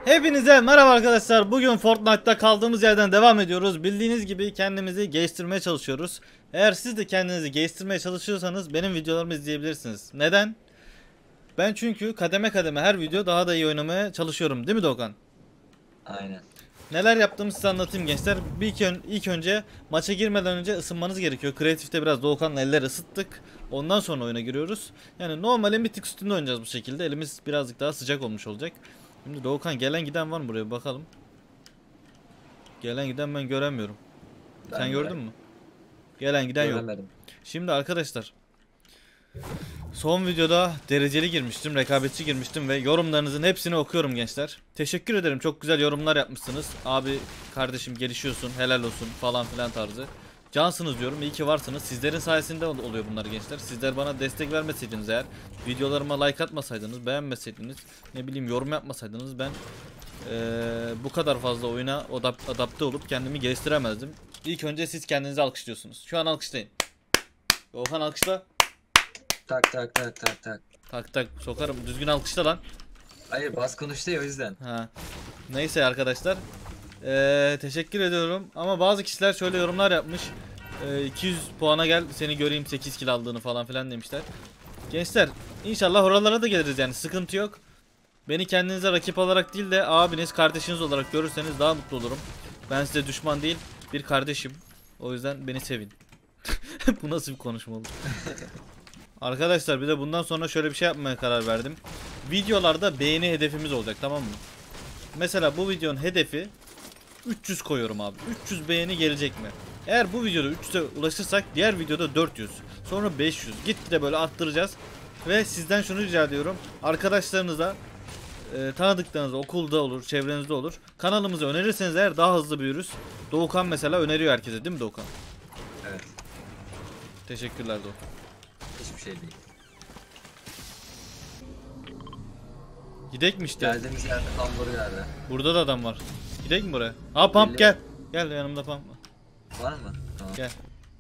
Hepinize merhaba arkadaşlar. Bugün Fortnite'ta kaldığımız yerden devam ediyoruz. Bildiğiniz gibi kendimizi geliştirmeye çalışıyoruz. Eğer siz de kendinizi geliştirmeye çalışıyorsanız benim videolarımı izleyebilirsiniz. Neden? Ben çünkü kademe kademe her video daha da iyi oynamaya çalışıyorum. Değil mi Doğukan? Aynen. Neler yaptığımı size anlatayım gençler. İlk önce maça girmeden önce ısınmanız gerekiyor. Kreatifte biraz Doğukan'la elleri ısıttık. Ondan sonra oyuna giriyoruz. Yani normalin bir tık üstünde oynayacağız bu şekilde. Elimiz birazcık daha sıcak olmuş olacak. Şimdi Doğukan gelen giden var mı buraya, bakalım. Gelen giden ben göremiyorum. Sen gördün mü? Gelen giden yok. Şimdi arkadaşlar, son videoda dereceli girmiştim, rekabetçi girmiştim ve yorumlarınızın hepsini okuyorum gençler. Teşekkür ederim, çok güzel yorumlar yapmışsınız. Abi kardeşim gelişiyorsun, helal olsun falan filan tarzı. Cansınız diyorum, iyi ki varsınız. Sizlerin sayesinde oluyor bunlar gençler. Sizler bana destek vermeseydiniz, eğer videolarıma like atmasaydınız, beğenmeseydiniz, ne bileyim yorum yapmasaydınız, ben bu kadar fazla oyuna adapte olup kendimi geliştiremezdim. İlk önce siz kendinizi alkışlıyorsunuz. Şu an alkışlayın. Okan alkışla. Tak tak tak tak tak. Tak tak sokarım. Düzgün alkışla lan. Hayır, bas konuştu ya, o yüzden. Ha. Neyse arkadaşlar. Teşekkür ediyorum. Ama bazı kişiler şöyle yorumlar yapmış. 200 puana gel seni göreyim 8 kill aldığını falan filan demişler. Gençler inşallah oralara da geliriz, yani sıkıntı yok. Beni kendinize rakip olarak değil de abiniz, kardeşiniz olarak görürseniz daha mutlu olurum. Ben size düşman değil, bir kardeşim. O yüzden beni sevin. Bu nasıl bir konuşma oldu? Arkadaşlar bir de bundan sonra şöyle bir şey yapmaya karar verdim. Videolarda beğeni hedefimiz olacak, tamam mı? Mesela bu videonun hedefi 300 koyuyorum abi. 300 beğeni gelecek mi? Eğer bu videoda 300'e ulaşırsak diğer videoda 400. Sonra 500. Gitgide böyle arttıracağız. Ve sizden şunu rica ediyorum. Arkadaşlarınıza, tanıdıklarınız okulda olur, çevrenizde olur, kanalımızı önerirseniz eğer daha hızlı büyürüz. Doğukan mesela öneriyor herkese, değil mi Doğukan? Evet. Teşekkürler Doğukan. Hiçbir şey değil. Gidek mi işte? Geldiğimiz yerde hamburgerde. Burada da adam var. Gidek mi buraya? Aa pump gel. Gel yanımda pump var. Var mı? Tamam. Gel.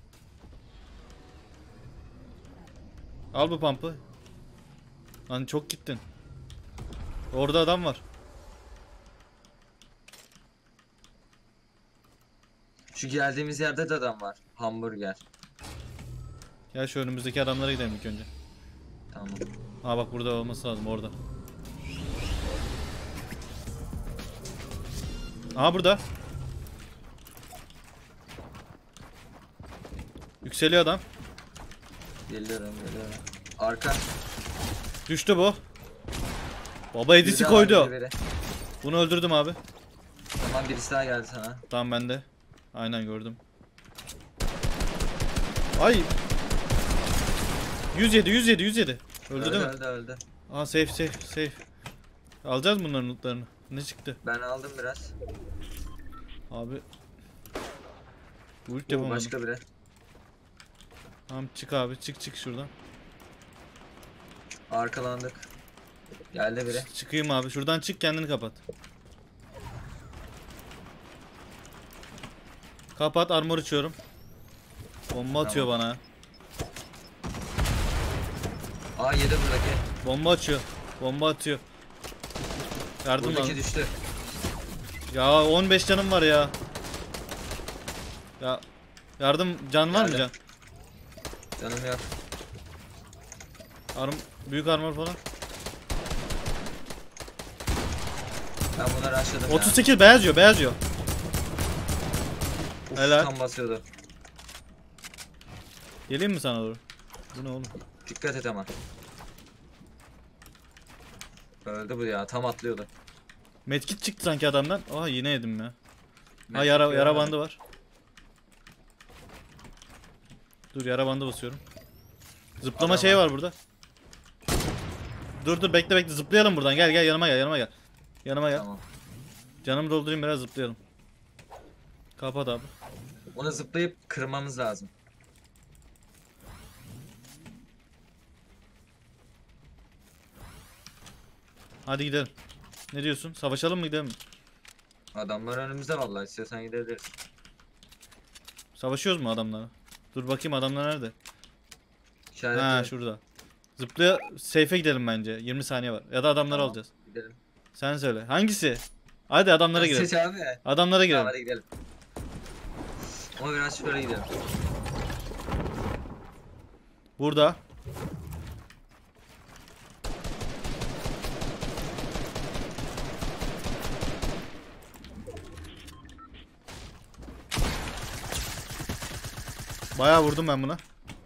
Al bu pump'ı. Lan çok gittin. Orada adam var. Şu geldiğimiz yerde de adam var. Hamburger. Gel şu önümüzdeki adamlara gidelim ilk önce. Tamam. Aa bak burada olması lazım, orada. Aha burada. Yükseliyor adam. Geliyorum. Arka. Düştü bu. Baba edisi Biri koydu. abi, biri. Bunu öldürdüm abi. Tamam, birisi daha geldi sana. Tamam bende. Aynen gördüm. Ay. 107. Öldü değil mi? Öldü. Aa safe. Alacağız bunların lootlarını. Ne çıktı? Ben aldım biraz. Abi. Bu ilk Oo, yapamadım. başka biri. Tamam çık abi, çık şuradan. Arkalandık. Geldi biri. Çıkayım abi, şuradan çık, kendini kapat. Kapat, armor içiyorum. Bomba atıyor bana. Aa, yedi buradaki. Bomba atıyor. Yardım Buradaki lan. düştü. Ya 15 canım var ya. Ya yardım, can var mı can? Canım yok. Büyük armor falan. Ben bunları aşladım 38 beyaz yiyor. Uf, Helal. tam basıyordu. Geleyim mi sana doğru? Bu ne oğlum? Dikkat et ama. Öldü bu ya, tam atlıyordu. Medkit çıktı sanki adamdan. Aa yine yedim ya. Ha Medkit yara bandı var. Dur yara bandı basıyorum. Zıplama Adam şeyi var. var burada. Dur bekle zıplayalım buradan. Gel yanıma gel. Yanıma gel. Tamam. Canımı doldurayım, biraz zıplayalım. Kapat abi. Onu zıplayıp kırmamız lazım. Hadi gidelim. Ne diyorsun? Savaşalım mı, gidelim mi? Adamlar önümüzde vallahi, istiyorsan gidebiliriz. Savaşıyoruz mu adamlara? Dur bakayım adamlar nerede? İşaretli. Ha şurada. Safe'e gidelim bence. 20 saniye var. Ya da adamları Tamam, alacağız. gidelim. Sen söyle. Hangisi? Hadi adamlara girelim. Seç abi. Adamlara Tamam girelim. hadi gidelim. Ama biraz şöyle gidelim. Burada. Bayağı vurdum ben buna.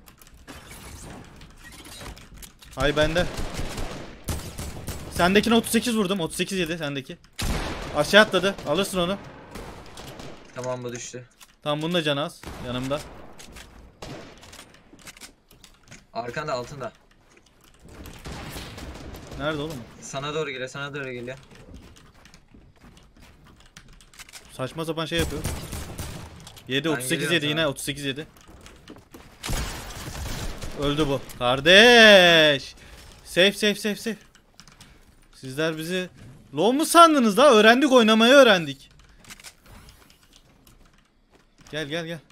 Hay bende. Sendekine 38 vurdum. 38 yedi sendeki. Aşağı atladı. Alırsın onu. Tamam bu düştü. Tamam bunun da canı az. Yanımda. Arkanda altında. Nerede oğlum? Sana doğru geliyor, sana doğru geliyor. Saçma sapan şey yapıyor. 7 Ben 38 geliyorum yedi yine sana. 38 yedi. Öldü bu. Kardeş. Safe safe safe safe. Sizler bizi low mu sandınız da? Öğrendik, oynamayı öğrendik. Gel gel gel.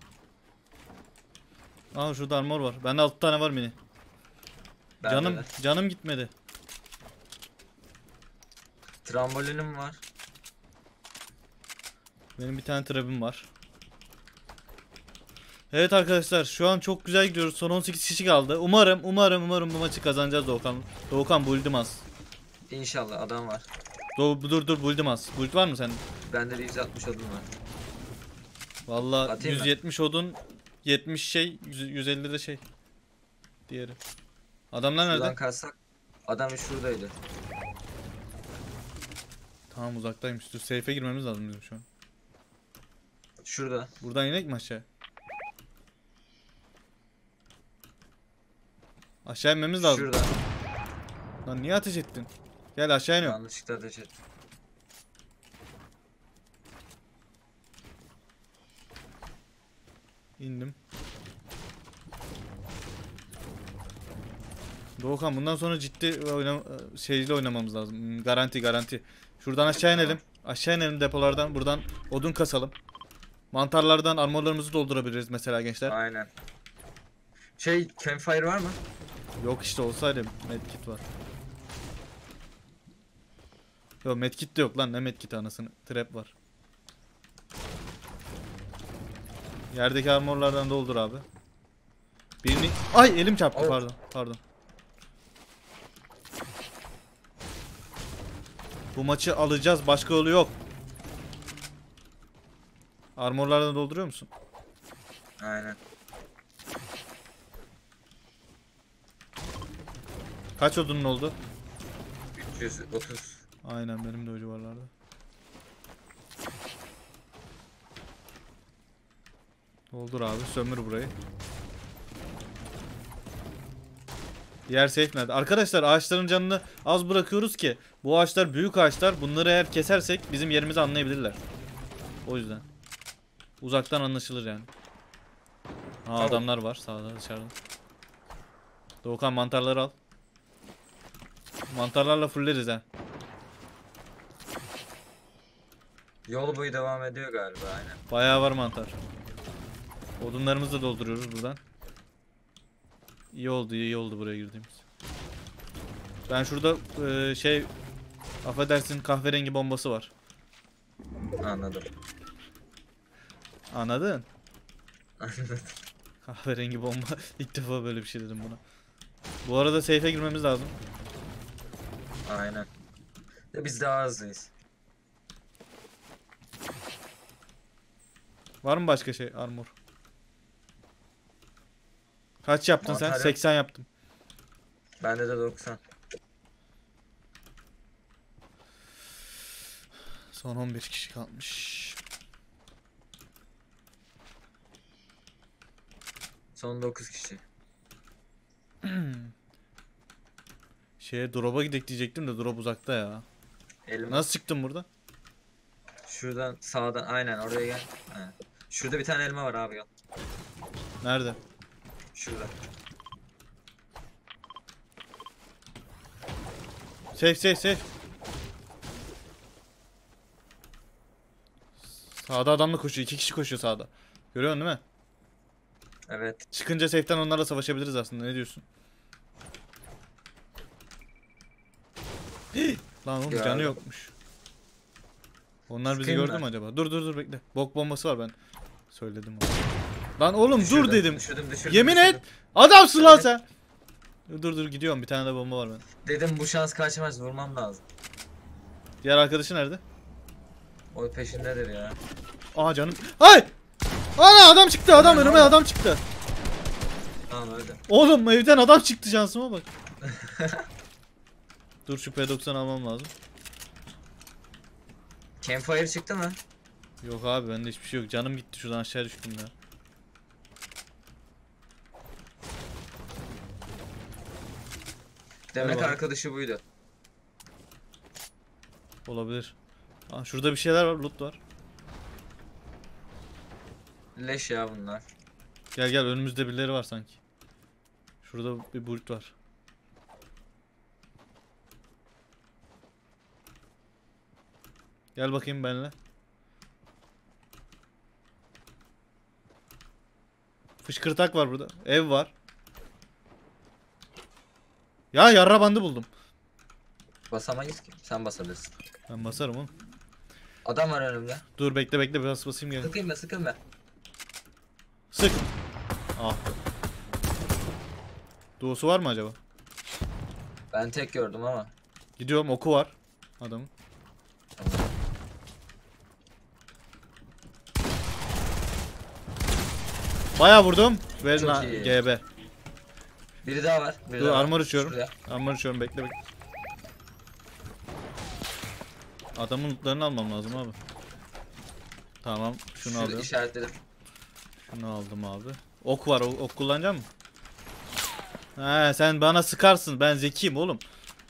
Aa şurada armor var. Bende 6 tane var mini. Bende Canım de. canım gitmedi. Trambolinim var. Benim bir tane trap'im var. Evet arkadaşlar şu an çok güzel gidiyoruz. Son 18 kişi kaldı. Umarım bu maçı kazanacağız Doğukan. Doğukan buldum az. İnşallah adam var. Dur buldum az. Build var mı sende? Bende de 160 odun var. Vallahi Atayım mı? 170 odun, 70 şey, 150 de şey. Diğeri. Adamlar Şuradan nerede? kalsak. Adam şuradaydı. Tamam uzaktaymış. Dur safe'e girmemiz lazım bizim şu an. Şurada. Buradan inek mi aşağı? Aşağı inmemiz lazım. Şurada. Lan niye ateş ettin? Gel aşağı iniyorum. Yanlışlıkla ateş ettim. İndim. Doğukan bundan sonra ciddi şeyle oynamamız lazım. Garanti. Şuradan aşağı inelim. Aşağı inelim depolardan. Buradan odun kasalım. Mantarlardan armorlarımızı doldurabiliriz mesela gençler. Aynen. Şey, campfire var mı? Yok işte olsaydı medkit var. Yok medkit de yok lan, ne medkit anasını. Trap var. Yerdeki armorlardan doldur abi. Birini... Ay elim çarptı, Oh. pardon. Bu maçı alacağız, başka yolu yok. Armorlardan dolduruyor musun? Aynen. Kaç odunun oldu? 330. Aynen benim de o civarlarda. Doldur abi, sömür burayı. Diğer safe nerede? Arkadaşlar ağaçların canını az bırakıyoruz ki bu ağaçlar büyük ağaçlar. Bunları eğer kesersek bizim yerimizi anlayabilirler. O yüzden. Uzaktan anlaşılır yani. Tamam. Adamlar var sağda dışarıda. Doğukan mantarları al. Mantarlarla fulleriz ha. Yol boyu devam ediyor galiba aynen. Bayağı var mantar. Odunlarımızı da dolduruyoruz buradan. İyi oldu buraya girdiğimiz. Ben şurada affedersin kahverengi bombası var. Anladım. Anladın? Anladım. Kahverengi bomba. İlk defa böyle bir şey dedim buna. Bu arada safe'e girmemiz lazım. Aynen. Ya biz daha hızlıyız. Var mı başka şey? Armor. Kaç yaptın sen? Mantar yok. 80 yaptım. Bende de 90. Son 11 kişi kalmış. Son 9 kişi. Drop'a gidek diyecektim de drop uzakta ya. Elim. Nasıl çıktın burada? Şuradan sağdan aynen oraya gel. Aynen. Şurada bir tane elma var abi gel. Nerede? Şurada. Safe. Sağda adamla koşuyor. 2 kişi koşuyor sağda. Görüyorsun değil mi? Evet. Çıkınca safe'den onlarla savaşabiliriz aslında. Ne diyorsun? Lan oğlum Ya. canı yokmuş. Onlar bizi Sıkayım gördü ben. mü acaba? Dur bekle. Bok bombası var ben. Söyledim onu. Lan oğlum dur Düşürdüm, dedim. düşürdüm, Yemin düşürdüm. et. Adamsın lan Evet. sen. Dur gidiyorum. Bir tane de bomba var ben. Dedim bu şans kaçmaz, vurmam lazım. Diğer arkadaşı nerede? O peşindedir ya. Aa canım. Hay! Ana adam çıktı. Adam Ne önüme oldu? adam çıktı. Tamam öldü. Oğlum evden adam çıktı, şansıma bak. Dur şu P90 almam lazım. Campfire çıktı mı? Yok abi bende hiçbir şey yok. Canım gitti, şuradan aşağı düştüm ya. Demek Merhaba. arkadaşı buydu. Olabilir. Aa, şurada bir şeyler var, loot var. Leş ya bunlar. Gel önümüzde birileri var sanki. Şurada bir bulut var. Gel bakayım benimle. Fışkırtak var burada. Ev var. Ya yarra bandı buldum. Basamayız ki. Sen basabilirsin. Ben basarım oğlum. Adam var önümde. Dur bekle biraz basayım gel. Sıkayım mı, sıkayım mı? Sık. Ah. Doğusu var mı acaba? Ben tek gördüm ama. Gidiyorum, oku var adamın. Bayağı vurdum. Verin Çok ha iyi. GB. Biri daha var. Biri Dur daha var. armor uçuyorum. Şuraya. Armor uçuyorum, bekle. Adamın lootlarını almam lazım abi. Tamam şunu Şurada aldım. işaretledim. Şunu aldım abi. Ok var, ok kullanacak mısın? He sen bana sıkarsın, ben zekiyim oğlum.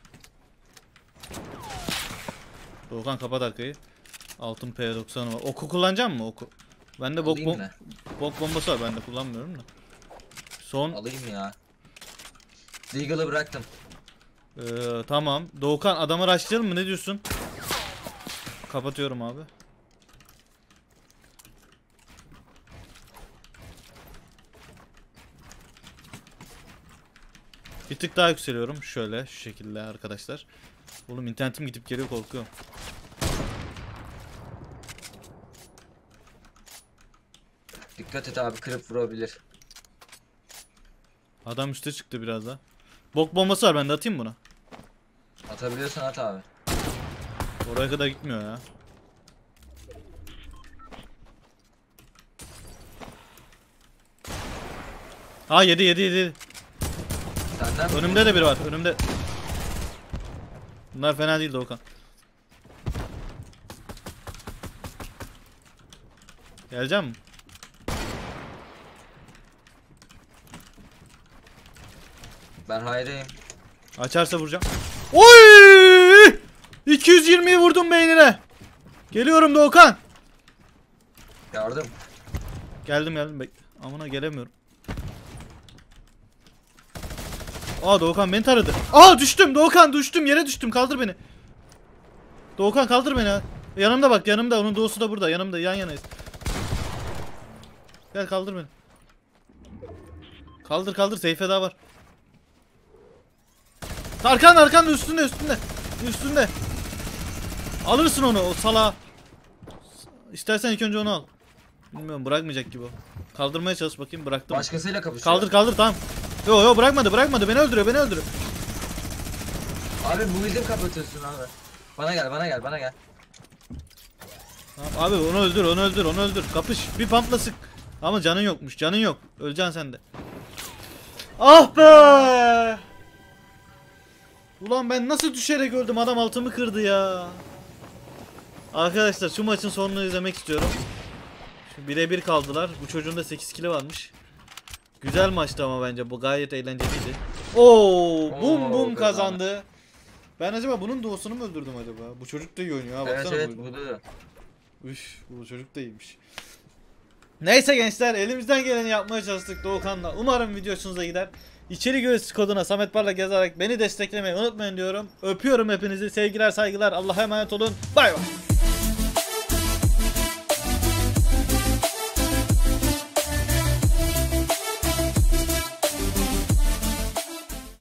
Doğukan kapat arkayı. Altın P90 var. Oku kullanacak mısın oku? Bende Alayım mı? bok bombası var, ben de kullanmıyorum da. Son Alayım ya. Deagle'ı bıraktım. tamam. Doğukan adamı rushlayalım mı, ne diyorsun? Kapatıyorum abi. Bir tık daha yükseliyorum. Şöyle şu şekilde arkadaşlar. Oğlum internetim gidip geliyor, korkuyorum. Dikkat et abi, kırıp vurabilir. Adam üste çıktı biraz daha. Bok bombası var, ben de atayım buna. Atabiliyorsan at abi. Oraya kadar gitmiyor ya. Ha yedi. Senden mi? Önümde de biri var, önümde. Bunlar fena değil Doğukan. Geleceğim mi? Ben hayreyim. Açarsa vuracağım. Oy! 220'yi vurdum beynine. Geliyorum Doğukan. Gördüm. Geldim bekle. Amına gelemiyorum. Aa Doğukan beni taradı. Aa düştüm Doğukan, düştüm yere düştüm, kaldır beni. Doğukan kaldır beni ha. Yanımda bak, yanımda, onun doğusu da burada, yanımda, yan yanayız. Gel kaldır beni. Kaldır Seyfe daha var. Arkanda üstünde. Alırsın onu, o sala. İstersen ilk önce onu al. Bilmiyorum, bırakmayacak gibi o. Kaldırmaya çalış bakayım, bıraktım. Başkasıyla kapışıyor. Kaldır tamam. Yo bırakmadı, beni öldürüyor. Abi bu bildim kapatıyorsun abi. Bana gel. Tamam, abi onu öldür. Kapış, bir pumpla sık. Ama canın yokmuş, canın yok. Öleceksin sen de. Ah be! Ulan ben nasıl düşerek öldüm, adam altımı kırdı ya. Arkadaşlar şu maçın sonunu izlemek istiyorum. Şu birebir kaldılar. Bu çocuğun da 8 kili varmış. Güzel maçtı ama bence bu gayet eğlenceliydi. Oo, bum kazandı. Ben acaba bunun doğusunu mu öldürdüm acaba? Bu çocuk da iyi oynuyor ha, baksana. Evet bu. bu da. Üf, bu çocuk da iyiymiş. Neyse gençler, elimizden geleni yapmaya çalıştık Doğukan'la. Umarım video hoşunuza gider. İçeri görüş koduna Samet Parlak yazarak beni desteklemeyi unutmayın diyorum. Öpüyorum hepinizi. Sevgiler, saygılar. Allah'a emanet olun. Bay bay.